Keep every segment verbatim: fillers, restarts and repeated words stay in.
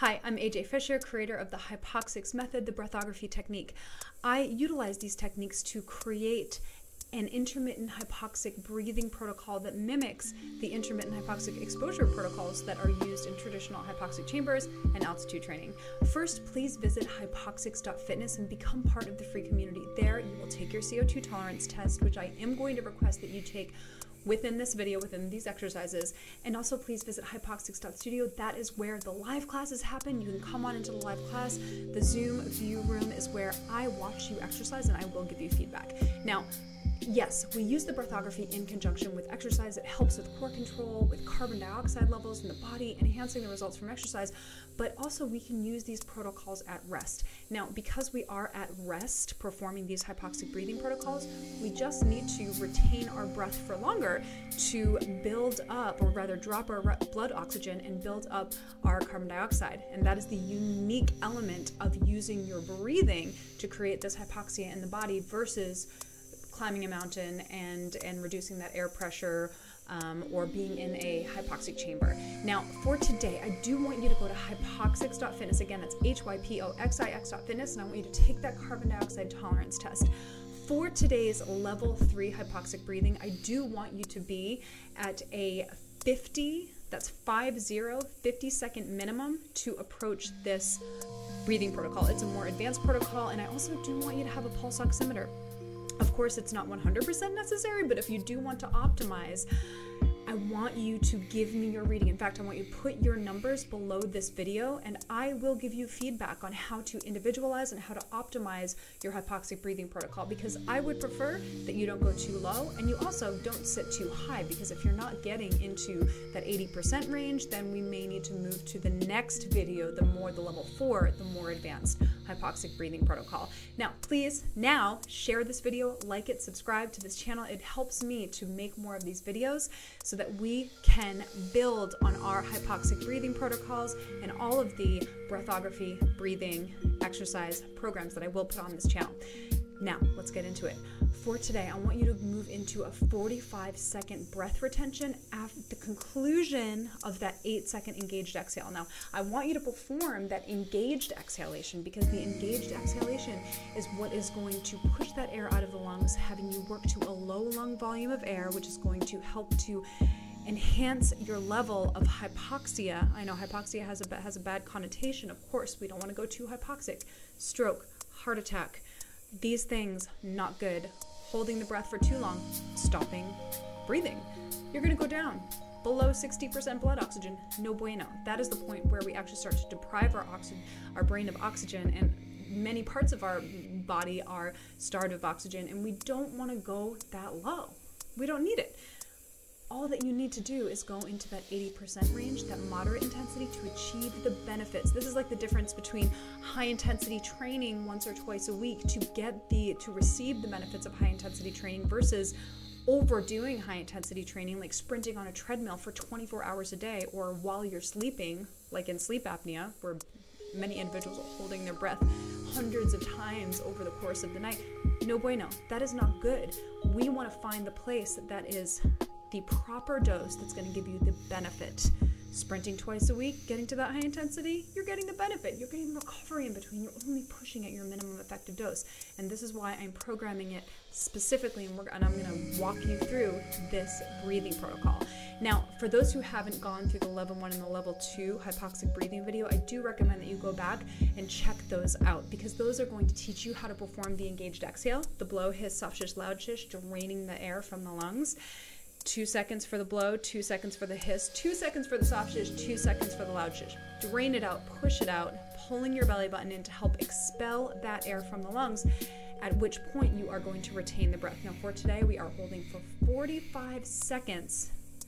Hi, I'm A J Fisher, creator of the Hypoxix method, the breathography technique. I utilize these techniques to create an intermittent hypoxic breathing protocol that mimics the intermittent hypoxic exposure protocols that are used in traditional hypoxic chambers and altitude training. First, please visit hypoxix dot fitness and become part of the free community. There, you will take your C O two tolerance test, which I am going to request that you take within this video, within these exercises. And also please visit hypoxix dot studio. That is where the live classes happen. You can come on into the live class. The Zoom view room is where I watch you exercise and I will give you feedback. Now, yes, we use the breathography in conjunction with exercise. It helps with core control, with carbon dioxide levels in the body, enhancing the results from exercise, but also we can use these protocols at rest. Now, because we are at rest performing these hypoxic breathing protocols, we just need to retain our breath for longer to build up, or rather drop our blood oxygen and build up our carbon dioxide. And that is the unique element of using your breathing to create this hypoxia in the body versus climbing a mountain and, and reducing that air pressure um, or being in a hypoxic chamber. Now, for today, I do want you to go to hypoxix dot fitness. Again, that's H Y P O X I X dot fitness, and I want you to take that carbon dioxide tolerance test. For today's level three hypoxic breathing, I do want you to be at a fifty, that's five zero, fifty second minimum to approach this breathing protocol. It's a more advanced protocol, and I also do want you to have a pulse oximeter. Of course, it's not one hundred percent necessary, but if you do want to optimize, I want you to give me your reading. In fact, I want you to put your numbers below this video, and I will give you feedback on how to individualize and how to optimize your hypoxic breathing protocol, because I would prefer that you don't go too low and you also don't sit too high, because if you're not getting into that eighty percent range, then we may need to move to the next video, the more the level four, the more advanced hypoxic breathing protocol. Now, please now share this video, like it, subscribe to this channel. It helps me to make more of these videos so that we can build on our hypoxic breathing protocols and all of the breathography, breathing, exercise programs that I will put on this channel. Now, let's get into it. For today, I want you to move into a forty-five second breath retention after the conclusion of that eight second engaged exhale. Now, I want you to perform that engaged exhalation, because the engaged exhalation is what is going to push that air out of the lungs, having you work to a low lung volume of air, which is going to help to enhance your level of hypoxia. I know hypoxia has a, has a bad connotation. Of course, we don't want to go too hypoxic. Stroke, heart attack, these things, not good. Holding the breath for too long, stopping breathing. You're going to go down below sixty percent blood oxygen. No bueno. That is the point where we actually start to deprive our oxygen, our brain of oxygen, and many parts of our body are starved of oxygen, and we don't want to go that low. We don't need it. All that you need to do is go into that eighty percent range, that moderate intensity, to achieve the benefits. This is like the difference between high intensity training once or twice a week to get the, to receive the benefits of high intensity training versus overdoing high intensity training, like sprinting on a treadmill for twenty-four hours a day, or while you're sleeping, like in sleep apnea, where many individuals are holding their breath hundreds of times over the course of the night. No bueno. That is not good. We want to find the place that is the proper dose that's going to give you the benefit. Sprinting twice a week, getting to that high intensity, you're getting the benefit. You're getting recovery in between. You're only pushing at your minimum effective dose. And this is why I'm programming it specifically, and, we're, and I'm going to walk you through this breathing protocol. Now, for those who haven't gone through the level one and the level two hypoxic breathing video, I do recommend that you go back and check those out, because those are going to teach you how to perform the engaged exhale, the blow, hiss, soft shish, loud shish, draining the air from the lungs. Two seconds for the blow, two seconds for the hiss, two seconds for the soft shish, two seconds for the loud shish. Drain it out, push it out, pulling your belly button in to help expel that air from the lungs, at which point you are going to retain the breath. Now, for today, we are holding for forty-five seconds,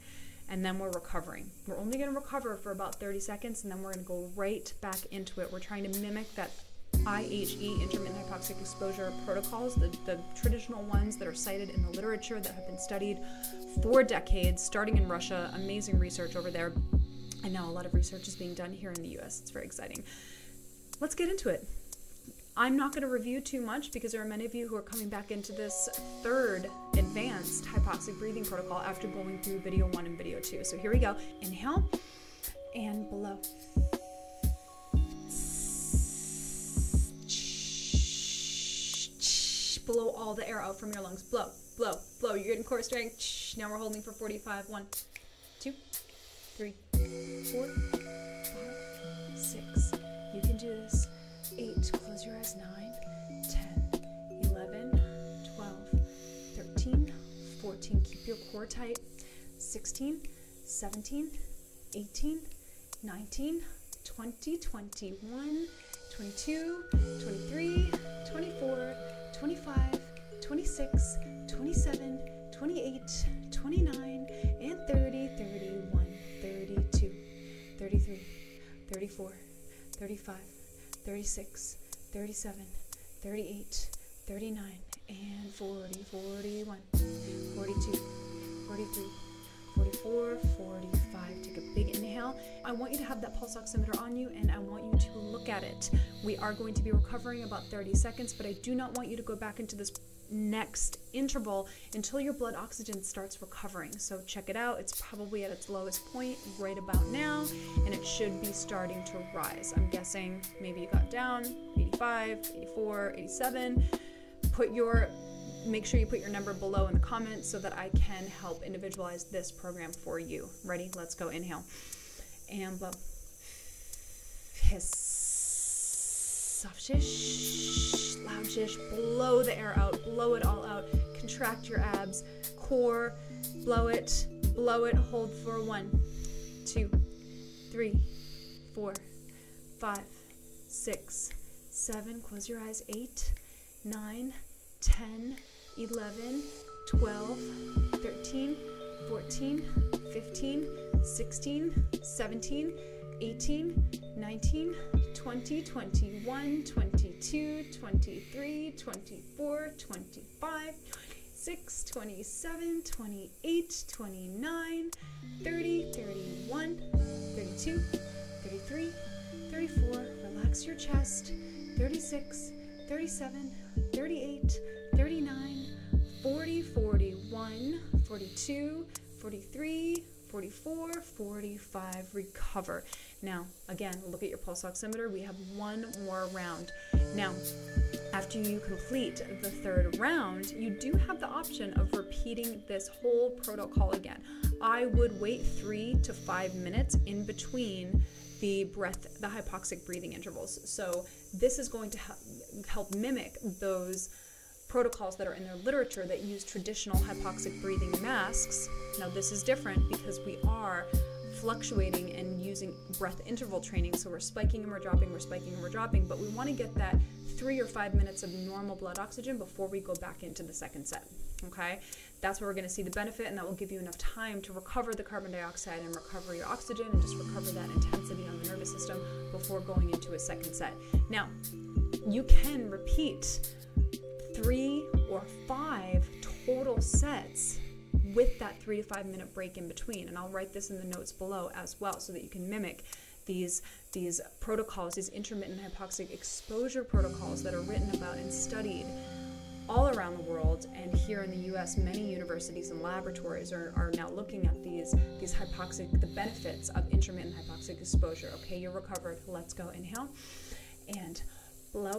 and then we're recovering. We're only going to recover for about thirty seconds, and then we're going to go right back into it. We're trying to mimic that I H E, intermittent hypoxic exposure protocols, the, the traditional ones that are cited in the literature that have been studied for decades, starting in Russia. Amazing research over there. And now a lot of research is being done here in the U S. It's very exciting. Let's get into it. I'm not going to review too much, because there are many of you who are coming back into this third advanced hypoxic breathing protocol after going through video one and video two. So here we go. Inhale and blow. blow all the air out from your lungs. Blow, blow, blow. You're getting core strength. Now we're holding for forty-five. One, two, three, four, five, six. You can do this. Eight. Close your eyes. Nine, ten, eleven, twelve, thirteen, fourteen. Keep your core tight. sixteen, seventeen, eighteen, nineteen, twenty, twenty-one, twenty-two, twenty-three, twenty-four, twenty-five, twenty-six, twenty-seven, twenty-eight, twenty-nine, and thirty, thirty-one, thirty-two, thirty-three, thirty-four, thirty-five, thirty-six, thirty-seven, thirty-eight, thirty-nine, and forty, forty-one, forty-two, forty-three, forty-four, forty-five. Take a big inhale. I want you to have that pulse oximeter on you, and I want you to look at it. We are going to be recovering about thirty seconds, but I do not want you to go back into this next interval until your blood oxygen starts recovering. So check it out. It's probably at its lowest point right about now, and it should be starting to rise. I'm guessing maybe you got down eighty-five, eighty-four, eighty-seven. Put your Make sure you put your number below in the comments so that I can help individualize this program for you. Ready? Let's go. Inhale and blow. Hiss. Soft shish. Loud shish. Blow the air out. Blow it all out. Contract your abs. Core. Blow it. Blow it. Hold for one, two, three, four, five, six, seven. Close your eyes. Eight, nine, ten, eleven, twelve, thirteen, fourteen, fifteen, sixteen, seventeen, eighteen, nineteen, twenty, twenty-one, twenty-two, twenty-three, twenty-four, twenty-five, twenty-six, twenty-seven, twenty-eight, twenty-nine, thirty, thirty-one, thirty-two, thirty-three, thirty-four. Relax your chest. thirty-six, thirty-seven, thirty-eight, thirty-nine, forty, forty-one, forty-two, forty-three, forty-four, forty-five. Recover. Now, again, look at your pulse oximeter. We have one more round. Now, after you complete the third round, you do have the option of repeating this whole protocol again. I would wait three to five minutes in between the breath, the hypoxic breathing intervals. So this is going to help mimic those protocols that are in their literature that use traditional hypoxic breathing masks. Now this is different because we are fluctuating and using breath interval training. So we're spiking and we're dropping, we're spiking and we're dropping, but we want to get that three or five minutes of normal blood oxygen before we go back into the second set. Okay, that's where we're going to see the benefit, and that will give you enough time to recover the carbon dioxide and recover your oxygen and just recover that intensity on the nervous system before going into a second set. Now, you can repeat three or five total sets with that three to five minute break in between, and I'll write this in the notes below as well so that you can mimic these these protocols, these intermittent hypoxic exposure protocols that are written about and studied all around the world. And here in the U S, many universities and laboratories are, are now looking at these these hypoxic, the benefits of intermittent hypoxic exposure. Okay, you're recovered. Let's go. Inhale and blow.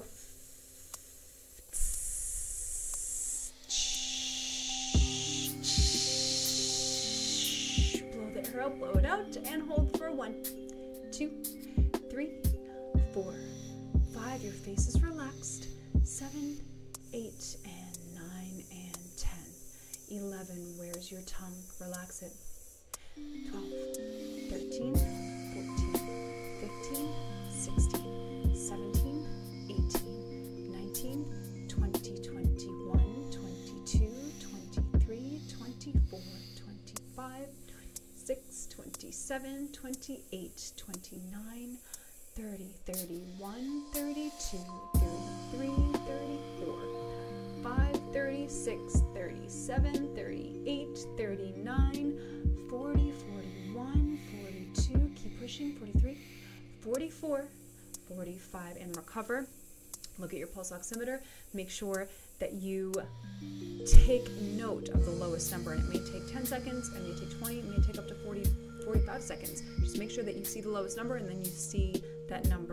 Blow the air out, blow it out, and hold for one, two, three, four, five. Your face is relaxed. Seven, eight, and nine, and ten. eleven. Where's your tongue? Relax it. twelve, thirteen, fourteen, fifteen, sixteen, seventeen, eighteen, nineteen, twenty, twenty-one, twenty-two, twenty-three, twenty-four, twenty-five, twenty-six, twenty-seven, twenty-eight, twenty-nine, thirty, thirty-one, thirty-two, thirty-three, thirty-four, five, thirty-six, thirty-seven, thirty-eight, thirty-nine, forty, forty-one, forty-two, keep pushing, forty-three, forty-four, forty-five, and recover. Look at your pulse oximeter. Make sure that you take note of the lowest number, and it may take ten seconds, it may take twenty, it may take up to forty, forty-five seconds. Just make sure that you see the lowest number, and then you see that number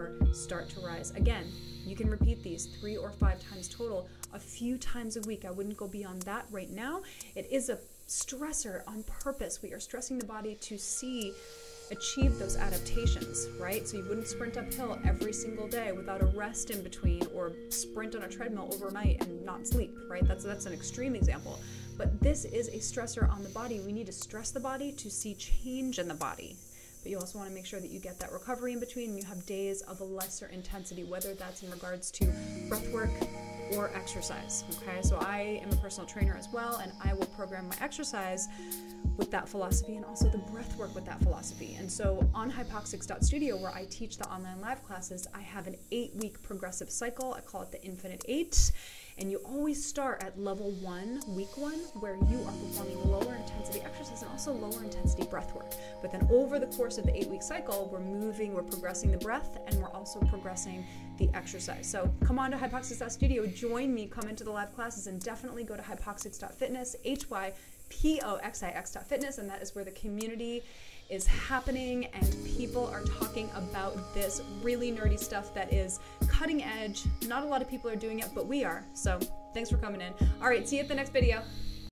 start to rise. Again, you can repeat these three or five times total, a few times a week. I wouldn't go beyond that right now. It is a stressor on purpose. We are stressing the body to see, achieve those adaptations, right? So you wouldn't sprint uphill every single day without a rest in between, or sprint on a treadmill overnight and not sleep, right? That's, that's an extreme example. But this is a stressor on the body. We need to stress the body to see change in the body. But you also want to make sure that you get that recovery in between, and you have days of a lesser intensity, whether that's in regards to breath work or exercise, okay? So I am a personal trainer as well, and I will program my exercise with that philosophy and also the breath work with that philosophy. And so on hypoxix dot studio, where I teach the online live classes, I have an eight-week progressive cycle. I call it the Infinite Eight. And you always start at level one, week one, where you are performing lower intensity exercise and also lower intensity breath work. But then over the course of the eight week cycle, we're moving, we're progressing the breath, and we're also progressing the exercise. So come on to hypoxix dot studio, join me, come into the live classes, and definitely go to hypoxix dot fitness, H Y P O X I X dot fitness, and that is where the community is happening and people are talking about this really nerdy stuff that is cutting edge. Not a lot of people are doing it, but we are. So thanks for coming in. All right, see you at the next video.